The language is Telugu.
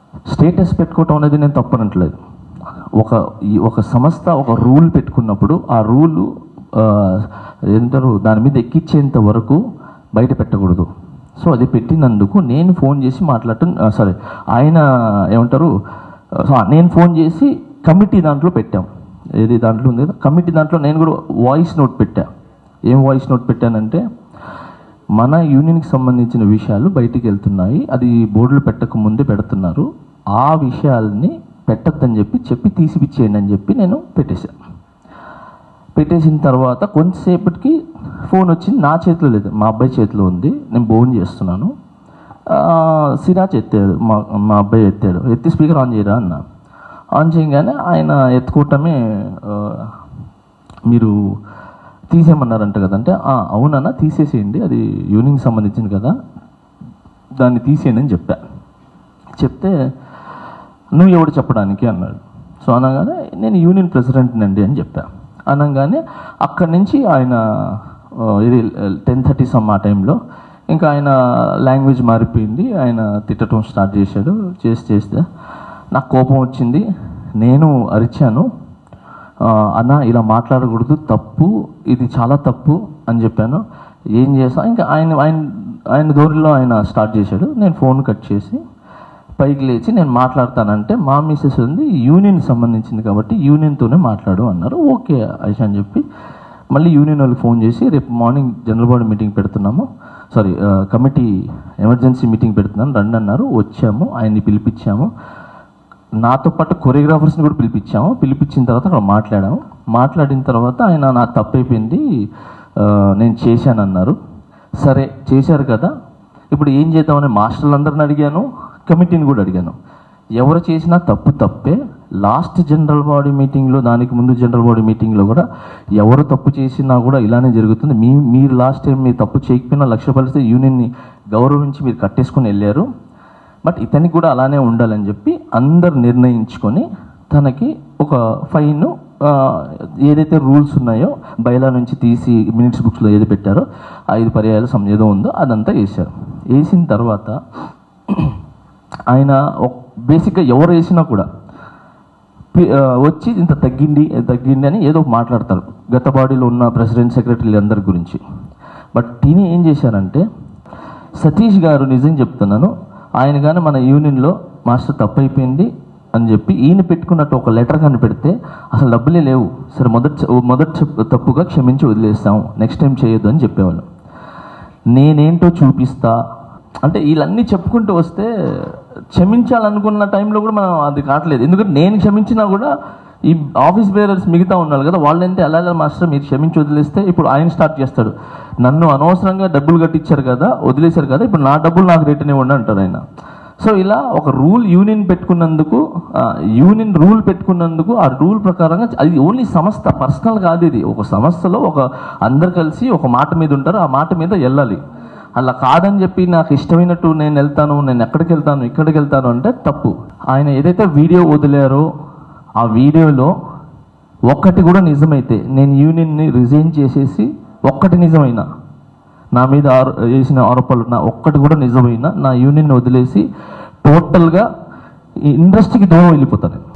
స్టేటస్ పెట్టుకోవటం అనేది నేను తప్పనట్లేదు. ఒక సంస్థ ఒక రూల్ పెట్టుకున్నప్పుడు ఆ రూలు ఏంటారు దాని మీద ఎక్కించేంత వరకు బయట పెట్టకూడదు. సో అది పెట్టినందుకు నేను ఫోన్ చేసి మాట్లాడటం ఆయన ఏమంటారు నేను ఫోన్ చేసి కమిటీ దాంట్లో పెట్టాం. ఏది దాంట్లో ఉంది కదా కమిటీ దాంట్లో నేను కూడా వాయిస్ నోట్ పెట్టా. ఏం వాయిస్ నోట్ పెట్టానంటే మన యూనియన్కి సంబంధించిన విషయాలు బయటికి వెళ్తున్నాయి, అది బోర్డులు పెట్టక ముందే పెడుతున్నారు, ఆ విషయాల్ని పెట్టద్దని చెప్పి తీసిపిచ్చేయండి అని చెప్పి నేను పెట్టేశాను. పెట్టేసిన తర్వాత కొంతసేపటికి ఫోన్ వచ్చింది. నా చేతిలో లేదు, మా అబ్బాయి చేతిలో ఉంది. నేను ఫోన్ చేస్తున్నాను. సిరాజ్ ఎత్తాడు, మా అబ్బాయి ఎత్తాడు. ఎత్తి స్పీకర్ ఆన్ చేయరా అన్న. ఆన్ చేయగానే ఆయన ఎత్తుకోవటమే మీరు తీసేయమన్నారంట కదంటే అవునన్నా తీసేసేయండి, అది యూనియన్కి సంబంధించింది కదా, దాన్ని తీసేయండి అని చెప్తే నువ్వు ఎవడు చెప్పడానికి అన్నాడు. సో అనగానే నేను యూనియన్ ప్రెసిడెంట్ని అండి అని చెప్పాను. అనగానే అక్కడి నుంచి ఆయన ఇది 10:30 ఆ టైంలో ఇంకా ఆయన లాంగ్వేజ్ మారిపోయింది. ఆయన తిట్టడం స్టార్ట్ చేశాడు. చేస్తే నాకు కోపం వచ్చింది. నేను అరిచాను, అన్న ఇలా మాట్లాడకూడదు, తప్పు, ఇది చాలా తప్పు అని చెప్పాను. ఏం చేసా ఇంకా ఆయన ధోరణిలో ఆయన స్టార్ట్ చేశాడు. నేను ఫోన్ కట్ చేసి పైకి లేచి నేను మాట్లాడతానంటే మా మిస్సెస్ ఉంది యూనియన్కి సంబంధించింది కాబట్టి యూనియన్తోనే మాట్లాడు అన్నారు. ఓకే ఐషా అని చెప్పి మళ్ళీ యూనియన్ వాళ్ళకి ఫోన్ చేసి రేపు మార్నింగ్ జనరల్ బాడీ మీటింగ్ పెడుతున్నాము, కమిటీ ఎమర్జెన్సీ మీటింగ్ పెడుతున్నాను రండి అన్నారు. వచ్చాము, ఆయన్ని పిలిపించాము, నాతో పాటు కొరియోగ్రాఫర్స్ని కూడా పిలిపించిన తర్వాత అక్కడ మాట్లాడిన తర్వాత ఆయన నా తప్పైపోయింది నేను చేశానన్నారు. సరే చేశారు కదా, ఇప్పుడు ఏం చేద్దామని మాస్టర్లందరిని అడిగాను, కమిటీని కూడా అడిగాను. ఎవరు చేసినా తప్పే. లాస్ట్ జనరల్ బాడీ మీటింగ్లో, దానికి ముందు జనరల్ బాడీ మీటింగ్లో కూడా ఎవరు తప్పు చేసినా కూడా ఇలానే జరుగుతుంది. మీరు లాస్ట్ టైం మీరు తప్పు చేయకపోయినా లక్ష్యపరిస్తే యూనియన్ని గౌరవించి మీరు కట్టేసుకొని వెళ్ళారు, బట్ ఇతనికి కూడా అలానే ఉండాలని చెప్పి అందరు నిర్ణయించుకొని తనకి ఒక ఫైన్ ఏదైతే రూల్స్ ఉన్నాయో బయలా నుంచి తీసి మినిట్స్ బుక్స్లో ఏది పెట్టారో 5 పర్యాయాలు ఏదో ఉందో అదంతా వేశారు. వేసిన తర్వాత ఆయన బేసిక్గా ఎవరు వేసినా కూడా వచ్చి ఇంత తగ్గింది అని ఏదో మాట్లాడతారు గత బాడీలో ఉన్న ప్రెసిడెంట్ సెక్రటరీలు అందరి గురించి. బట్ తిని ఏం చేశారంటే సతీష్ గారు, నిజం చెప్తున్నాను, ఆయన కానీ మన యూనియన్లో మాస్టర్ తప్పైపోయింది అని చెప్పి ఈయన పెట్టుకున్నట్టు ఒక లెటర్ కానీ పెడితే అసలు డబ్బులే లేవు, సరే మొదటి తప్పుగా క్షమించి వదిలేస్తాం, నెక్స్ట్ టైం చేయొద్దు అని చెప్పేవాళ్ళు. నేనేంటో చూపిస్తా అంటే వీళ్ళన్నీ చెప్పుకుంటూ వస్తే క్షమించాలనుకున్న టైంలో కూడా మనం అది కావట్లేదు. ఎందుకంటే నేను క్షమించినా కూడా ఈ ఆఫీస్ బేరర్స్ మిగతా ఉన్నారు కదా, వాళ్ళంటే అలా మాస్టర్ మీరు క్షమించి వదిలేస్తే ఇప్పుడు ఆయన స్టార్ట్ చేస్తాడు, నన్ను అనవసరంగా డబ్బులు కట్టించారు కదా, వదిలేశారు కదా, ఇప్పుడు నా డబ్బులు నాకు రిటర్న్ ఇవ్వండి అంటారు ఆయన. సో ఇలా ఒక యూనియన్ రూల్ పెట్టుకున్నందుకు ఆ రూల్ ప్రకారంగా అది ఓన్లీ సంస్థ పర్సనల్ కాదు, ఇది ఒక సంస్థలో అందరు కలిసి ఒక మాట మీద ఉంటారు, ఆ మాట మీద వెళ్ళాలి. అలా కాదని చెప్పి నాకు ఇష్టమైనట్టు నేను వెళ్తాను, నేను ఎక్కడికి వెళ్తాను అంటే తప్పు. ఆయన ఏదైతే వీడియో వదిలారో ఆ వీడియోలో ఒక్కటి కూడా నిజమైతే, నేను యూనియన్ని రిజైన్ చేసేసి ఒక్కటి నిజమైనా, నా మీద వేసిన ఆరోపణలు ఒక్కటి కూడా నిజమైనా, నా యూనియన్ని వదిలేసి టోటల్గా ఇండస్ట్రీకి దూరం వెళ్ళిపోతాను.